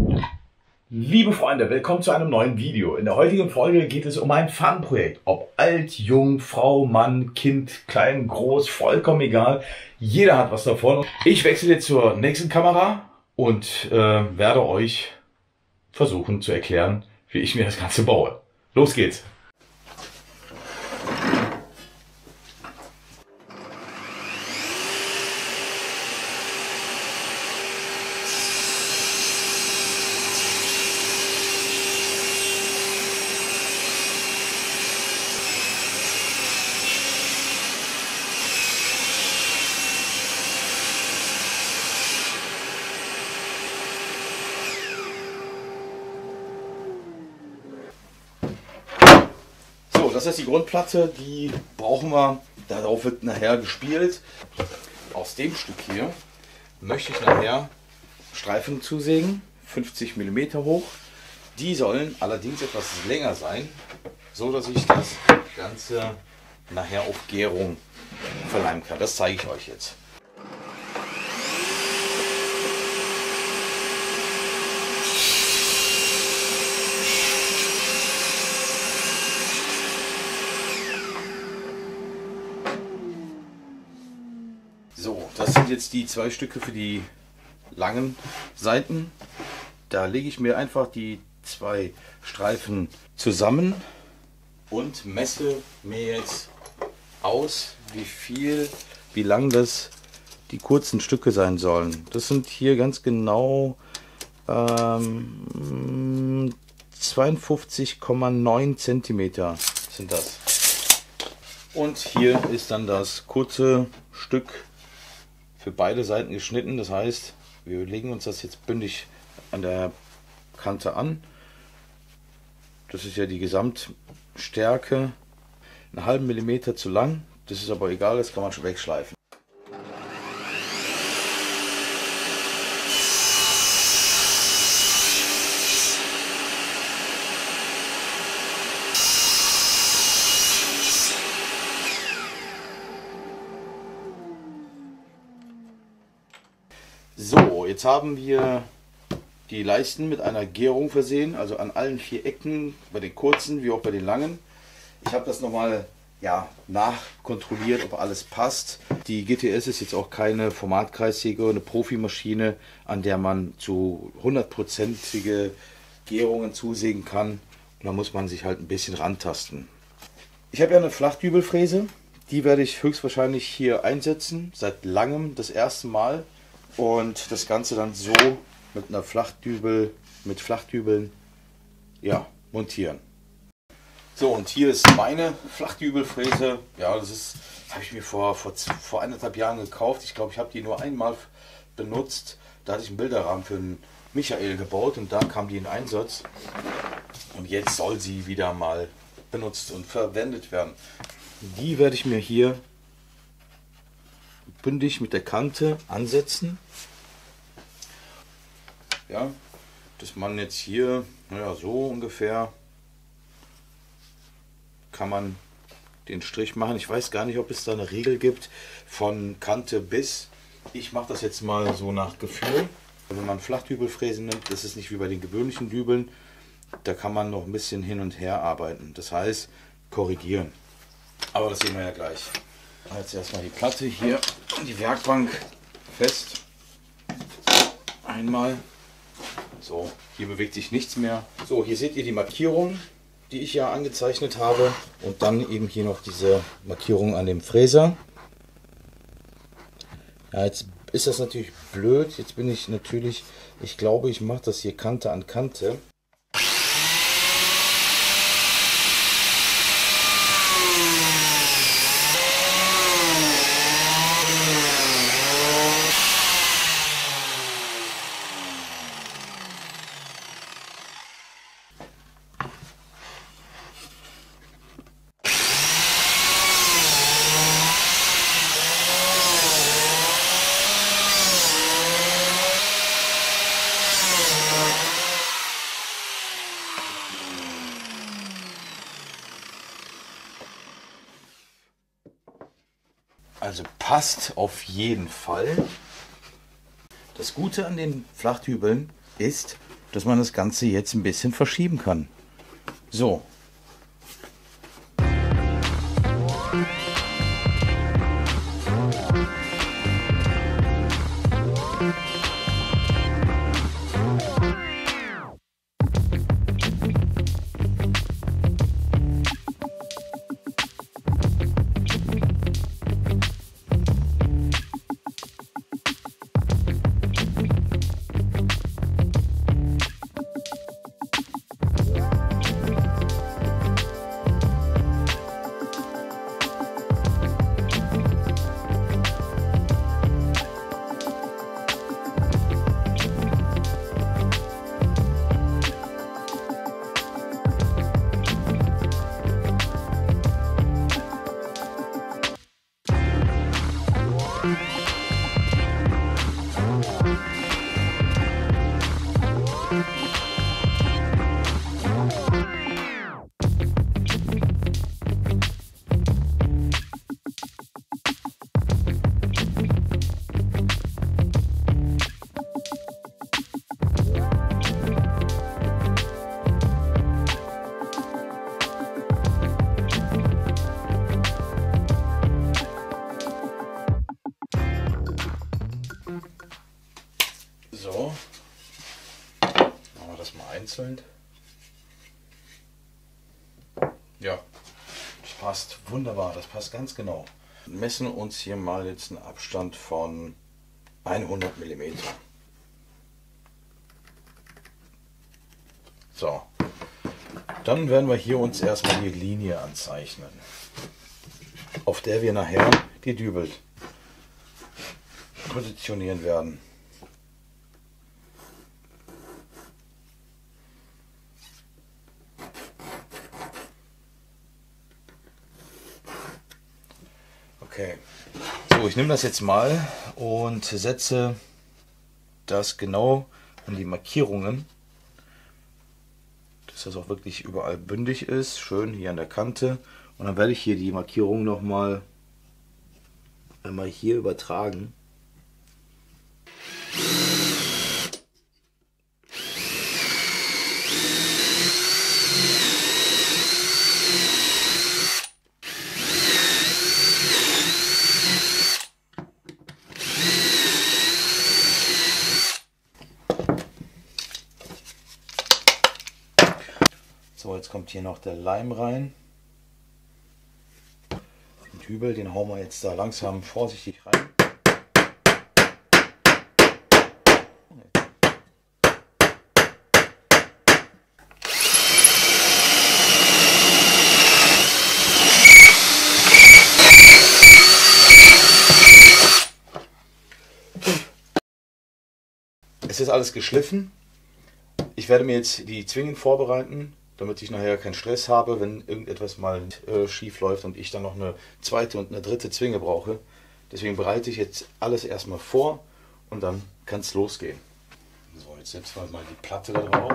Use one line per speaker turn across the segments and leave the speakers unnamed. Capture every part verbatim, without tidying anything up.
Liebe Freunde, willkommen zu einem neuen Video. In der heutigen Folge geht es um ein Fun-Projekt. Ob alt, jung, Frau, Mann, Kind, klein, groß, vollkommen egal. Jeder hat was davon. Ich wechsle jetzt zur nächsten Kamera und äh, werde euch versuchen zu erklären, wie ich mir das Ganze baue. Los geht's! Das ist die Grundplatte, die brauchen wir, darauf wird nachher gespielt. Aus dem Stück hier möchte ich nachher Streifen zusägen, fünfzig Millimeter hoch. Die sollen allerdings etwas länger sein, so dass ich das Ganze nachher auf Gärung verleimen kann. Das zeige ich euch jetzt. So, das sind jetzt die zwei Stücke für die langen Seiten. Da lege ich mir einfach die zwei Streifen zusammen und messe mir jetzt aus, wie viel, wie lang das die kurzen Stücke sein sollen. Das sind hier ganz genau ähm, zweiundfünfzig Komma neun Zentimeter sind das. Und hier ist dann das kurze Stück für beide Seiten geschnitten. Das heißt, wir legen uns das jetzt bündig an der Kante an. Das ist ja die Gesamtstärke. Einen halben Millimeter zu lang. Das ist aber egal, das kann man schon wegschleifen. So, jetzt haben wir die Leisten mit einer Gärung versehen, also an allen vier Ecken, bei den kurzen wie auch bei den langen. Ich habe das nochmal ja, nachkontrolliert, ob alles passt. Die G T S ist jetzt auch keine Formatkreissäge, eine Profimaschine, an der man zu hundertprozentige Gärungen zusägen kann. Und da muss man sich halt ein bisschen rantasten. Ich habe ja eine Flachdübelfräse, die werde ich höchstwahrscheinlich hier einsetzen, seit langem das erste Mal. Und das Ganze dann so mit einer Flachdübel, mit Flachdübeln, ja, montieren. So, und hier ist meine Flachdübelfräse. Ja, das ist, habe ich mir vor, vor, vor eineinhalb Jahren gekauft. Ich glaube, ich habe die nur einmal benutzt. Da hatte ich einen Bilderrahmen für den Michael gebaut und da kam die in Einsatz. Und jetzt soll sie wieder mal benutzt und verwendet werden. Die werde ich mir hier bündig mit der Kante ansetzen. Ja, dass man jetzt hier, naja, so ungefähr kann man den Strich machen. Ich weiß gar nicht, ob es da eine Regel gibt von Kante bis. Ich mache das jetzt mal so nach Gefühl. Wenn man Flachdübelfräsen nimmt, das ist nicht wie bei den gewöhnlichen Dübeln. Da kann man noch ein bisschen hin und her arbeiten. Das heißt, korrigieren. Aber das sehen wir ja gleich. Jetzt erstmal die Platte hier an die Werkbank fest. Einmal. So, hier bewegt sich nichts mehr. So, hier seht ihr die Markierung, die ich ja angezeichnet habe. Und dann eben hier noch diese Markierung an dem Fräser. Ja, jetzt ist das natürlich blöd. Jetzt bin ich natürlich, ich glaube, ich mache das hier Kante an Kante. Also passt auf jeden Fall. Das Gute an den Flachdübeln ist, dass man das Ganze jetzt ein bisschen verschieben kann. So. So, machen wir das mal einzeln. Ja, das passt wunderbar, das passt ganz genau. Wir messen uns hier mal jetzt einen Abstand von hundert Millimeter. So, dann werden wir hier uns erstmal die Linie anzeichnen, auf der wir nachher die Dübel positionieren werden. Okay, so, ich nehme das jetzt mal und setze das genau an die Markierungen, dass das auch wirklich überall bündig ist, schön hier an der Kante. Und dann werde ich hier die Markierung noch mal einmal hier übertragen. So, jetzt kommt hier noch der Leim rein. Den Dübel, den hauen wir jetzt da langsam vorsichtig rein. Es ist alles geschliffen. Ich werde mir jetzt die Zwingen vorbereiten, damit ich nachher keinen Stress habe, wenn irgendetwas mal äh, schief läuft und ich dann noch eine zweite und eine dritte Zwinge brauche. Deswegen bereite ich jetzt alles erstmal vor und dann kann es losgehen. So, jetzt setzen wir mal die Platte da drauf.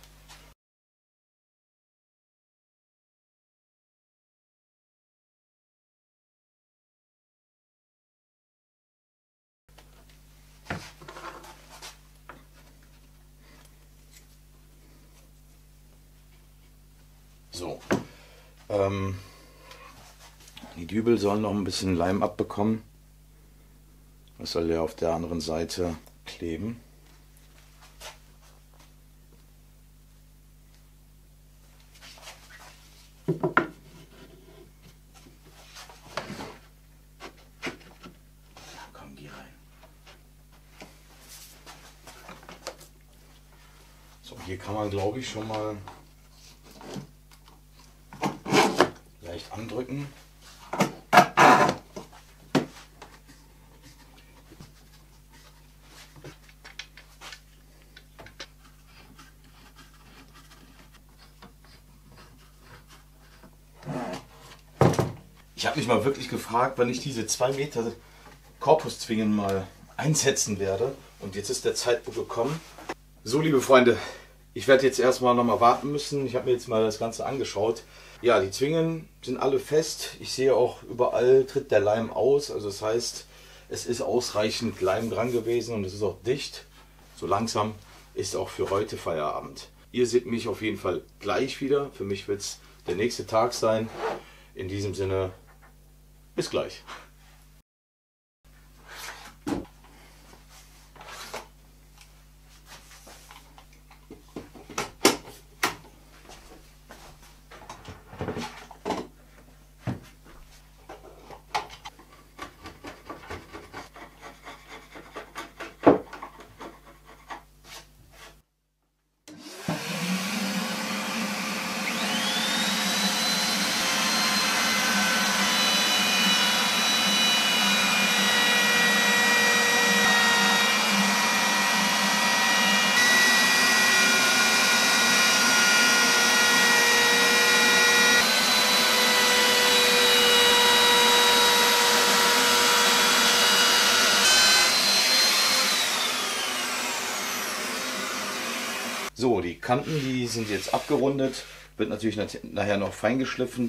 So, ähm, die Dübel sollen noch ein bisschen Leim abbekommen. Das soll ja auf der anderen Seite kleben. Kommen die rein. So, hier kann man, glaube ich, schon mal leicht andrücken. Ich habe mich mal wirklich gefragt, wann ich diese zwei Meter Korpuszwingen mal einsetzen werde. Und jetzt ist der Zeitpunkt gekommen. So, liebe Freunde, ich werde jetzt erstmal noch mal warten müssen. Ich habe mir jetzt mal das Ganze angeschaut. Ja, die Zwingen sind alle fest. Ich sehe auch, überall tritt der Leim aus. Also das heißt, es ist ausreichend Leim dran gewesen und es ist auch dicht. So langsam ist auch für heute Feierabend. Ihr seht mich auf jeden Fall gleich wieder. Für mich wird es der nächste Tag sein. In diesem Sinne, bis gleich. So, die Kanten, die sind jetzt abgerundet, wird natürlich nachher noch fein geschliffen.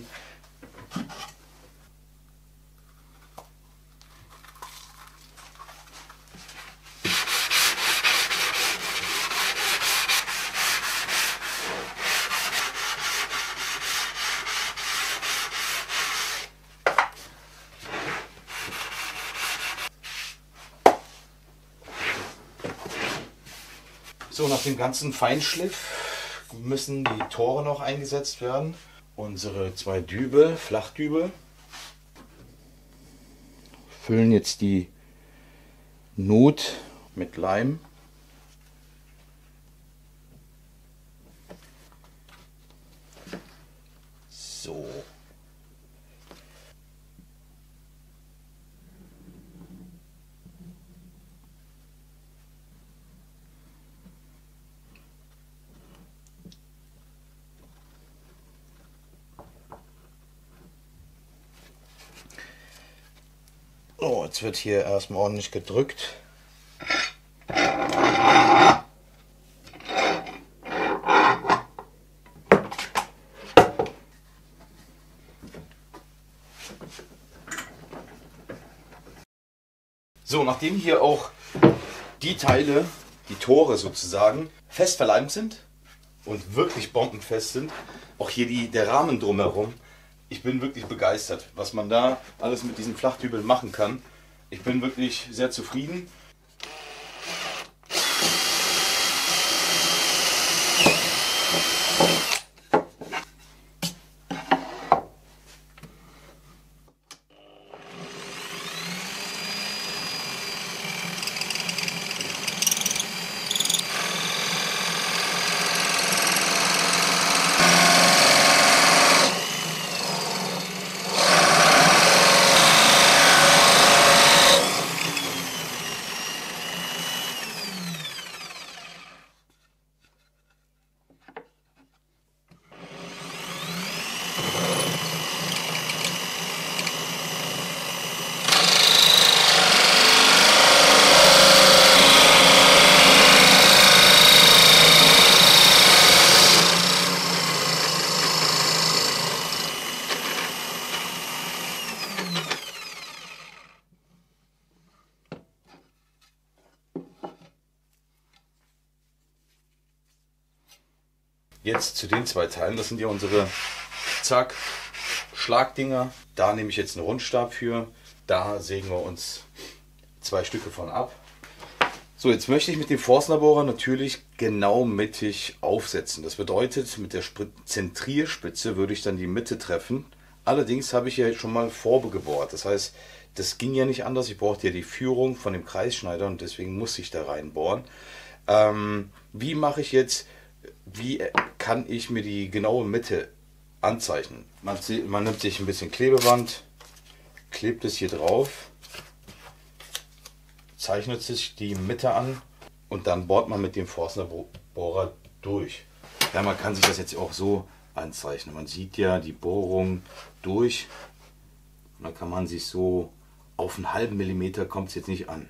So, nach dem ganzen Feinschliff müssen die Tore noch eingesetzt werden. Unsere zwei Dübel, Flachdübel, füllen jetzt die Not mit Leim. So. Oh, jetzt wird hier erstmal ordentlich gedrückt. So, nachdem hier auch die Teile, die Tore sozusagen, fest verleimt sind und wirklich bombenfest sind, auch hier die, der Rahmen drumherum, ich bin wirklich begeistert, was man da alles mit diesen Flachdübeln machen kann. Ich bin wirklich sehr zufrieden. Jetzt zu den zwei Teilen, das sind ja unsere Zack Schlagdinger. Da nehme ich jetzt einen Rundstab für, da sägen wir uns zwei Stücke von ab. So, jetzt möchte ich mit dem Forstnerbohrer natürlich genau mittig aufsetzen. Das bedeutet, mit der Zentrierspitze würde ich dann die Mitte treffen. Allerdings habe ich ja schon mal vorbegebohrt. Das heißt, das ging ja nicht anders. Ich brauchte ja die Führung von dem Kreisschneider und deswegen muss ich da reinbohren. Ähm, wie mache ich jetzt, wie kann ich mir die genaue Mitte anzeichnen? Man, man nimmt sich ein bisschen Klebeband, klebt es hier drauf, zeichnet sich die Mitte an und dann bohrt man mit dem Forstnerbohrer durch. Ja, man kann sich das jetzt auch so anzeichnen. Man sieht ja die Bohrung durch und dann kann man sich so auf einen halben Millimeter, kommt es jetzt nicht an.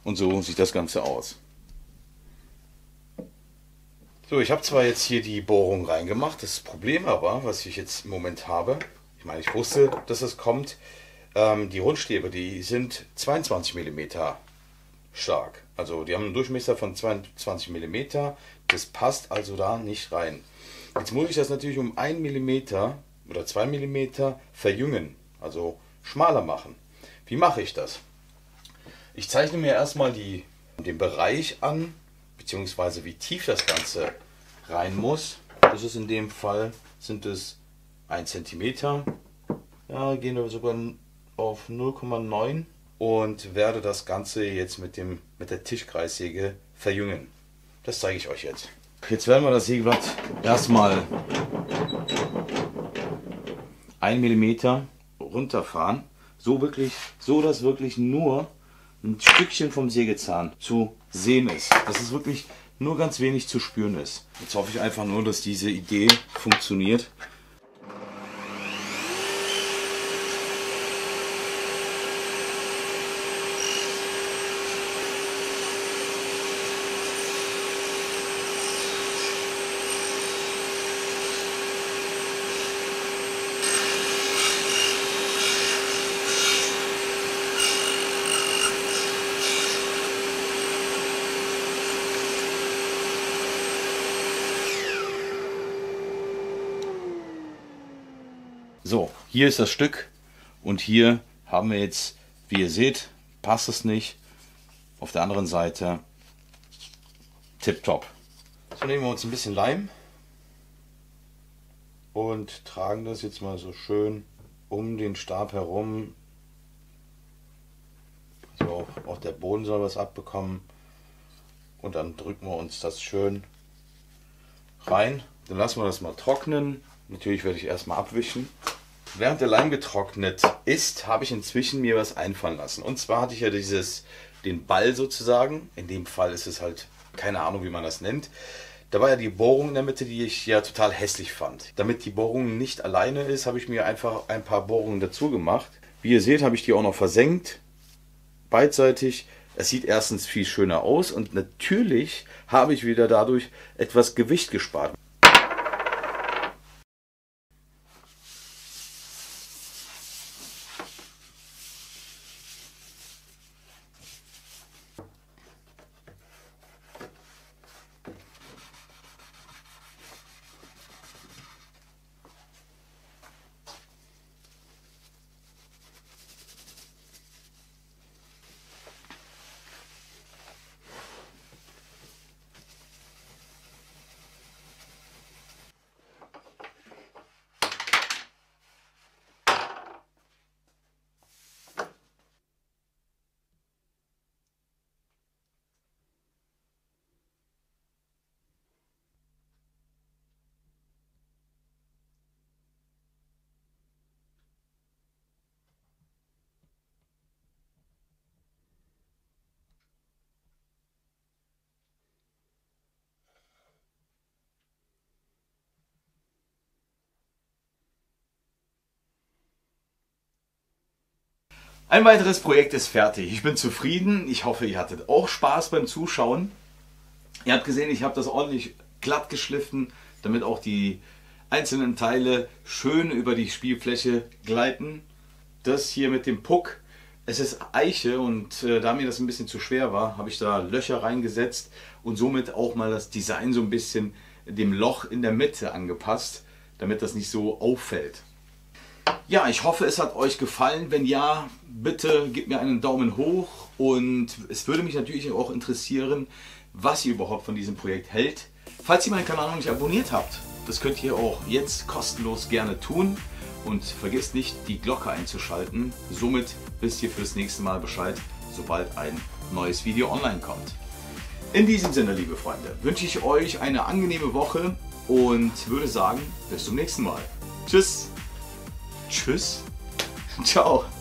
Und so sieht das Ganze aus. So, ich habe zwar jetzt hier die Bohrung reingemacht, das Problem aber, was ich jetzt im Moment habe, ich meine, ich wusste, dass es kommt, ähm, die Rundstäbe, die sind zweiundzwanzig Millimeter stark. Also die haben einen Durchmesser von zweiundzwanzig Millimeter, das passt also da nicht rein. Jetzt muss ich das natürlich um ein Millimeter oder zwei Millimeter verjüngen, also schmaler machen. Wie mache ich das? Ich zeichne mir erstmal die, den Bereich an, beziehungsweise wie tief das Ganze rein muss. Das ist in dem Fall, sind es ein Zentimeter. Ja, gehen wir sogar auf null Komma neun und werde das Ganze jetzt mit, dem, mit der Tischkreissäge verjüngen. Das zeige ich euch jetzt. Jetzt werden wir das Sägeblatt erstmal ein Millimeter runterfahren. So wirklich, so dass wirklich nur ein Stückchen vom Sägezahn zu sehen ist. Dass es wirklich nur ganz wenig zu spüren ist. Jetzt hoffe ich einfach nur, dass diese Idee funktioniert. So, hier ist das Stück und hier haben wir jetzt, wie ihr seht, passt es nicht. Auf der anderen Seite tipptopp. So, nehmen wir uns ein bisschen Leim und tragen das jetzt mal so schön um den Stab herum. Also auch, auch der Boden soll was abbekommen. Und dann drücken wir uns das schön rein. Dann lassen wir das mal trocknen. Natürlich werde ich erstmal abwischen. Während der Leim getrocknet ist, habe ich inzwischen mir was einfallen lassen. Und zwar hatte ich ja dieses, den Ball sozusagen. In dem Fall ist es halt, keine Ahnung, wie man das nennt. Da war ja die Bohrung in der Mitte, die ich ja total hässlich fand. Damit die Bohrung nicht alleine ist, habe ich mir einfach ein paar Bohrungen dazu gemacht. Wie ihr seht, habe ich die auch noch versenkt. Beidseitig. Es sieht erstens viel schöner aus und natürlich habe ich wieder dadurch etwas Gewicht gespart. Ein weiteres Projekt ist fertig. Ich bin zufrieden. Ich hoffe, ihr hattet auch Spaß beim Zuschauen. Ihr habt gesehen, ich habe das ordentlich glatt geschliffen, damit auch die einzelnen Teile schön über die Spielfläche gleiten. Das hier mit dem Puck, es ist Eiche und äh, da mir das ein bisschen zu schwer war, habe ich da Löcher reingesetzt und somit auch mal das Design so ein bisschen dem Loch in der Mitte angepasst, damit das nicht so auffällt. Ja, ich hoffe, es hat euch gefallen. Wenn ja, bitte gebt mir einen Daumen hoch und es würde mich natürlich auch interessieren, was ihr überhaupt von diesem Projekt hält. Falls ihr meinen Kanal noch nicht abonniert habt, das könnt ihr auch jetzt kostenlos gerne tun und vergesst nicht, die Glocke einzuschalten. Somit wisst ihr fürs nächste Mal Bescheid, sobald ein neues Video online kommt. In diesem Sinne, liebe Freunde, wünsche ich euch eine angenehme Woche und würde sagen, bis zum nächsten Mal. Tschüss! Tschüss. Ciao.